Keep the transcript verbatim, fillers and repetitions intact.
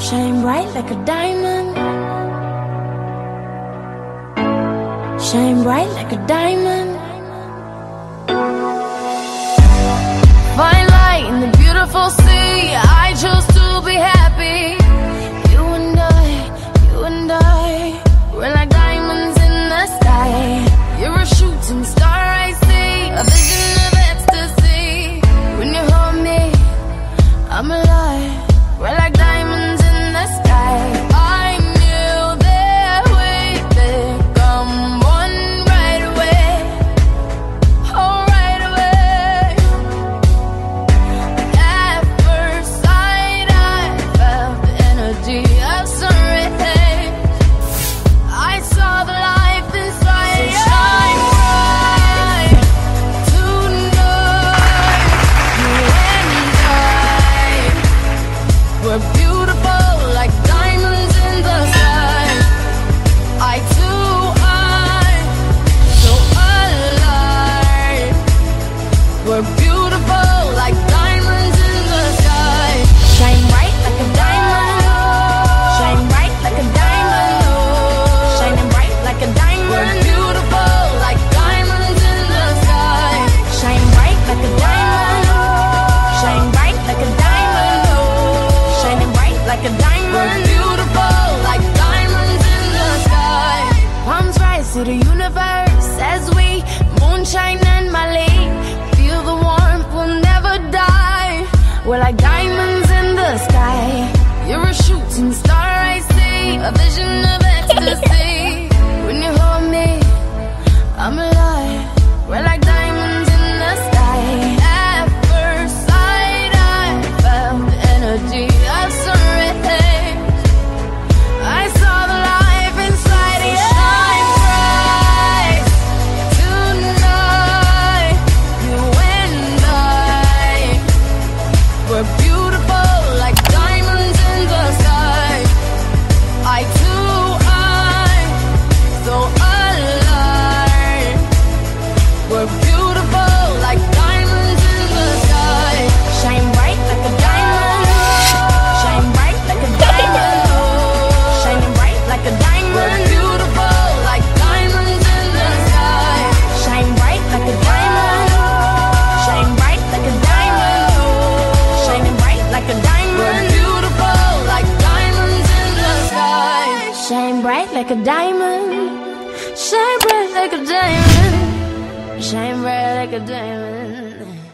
Shine bright like a diamond. Shine bright like a diamond. Fine light in the beautiful sea. I chose to be happy. You and I, you and I, we're like diamonds in the sky. You're a shooting star I see, a vision of ecstasy. When you hold me, I'm alive. We're like diamonds in the sky. I knew that we'd become one right away. Oh, right away. At first sight, I felt the energy of sun rays. I saw the life inside you. Shine bright tonight. You and I, we're beautiful like diamonds in the sky. I too, I, so alive. We're beautiful like diamonds in the sky. Shine bright like a diamond. Shine bright like a diamond. Shining bright like a diamond. We're beautiful like diamonds in the sky. Shine bright like a diamond. Shine bright like a diamond. Shining bright like a diamond. We're beautiful like diamonds in the sky. Palms rise to the universe as we moonshine and Mali. Feel the warmth, we'll never die. We're like diamonds in the sky. You're a shooting star I see, a vision of ecstasy. When you hold me, I'm alive. We're like diamonds in the sky. At first sight, I felt the energy of sun rays. I saw the life inside you. Shine bright tonight. You and I, we're beautiful like diamonds in the sky. I too, I, so alive. We're beautiful like diamonds in the sky. Shine bright like a diamond. Shine bright like a diamond. Shining bright like a diamond. We're beautiful like diamonds in the sky. Shine bright like a diamond. Shine bright like a diamond. Shining bright like a diamond. We're beautiful like diamonds in the sky. Shine bright like a diamond. Shine bright like a diamond. Shine bright like a diamond.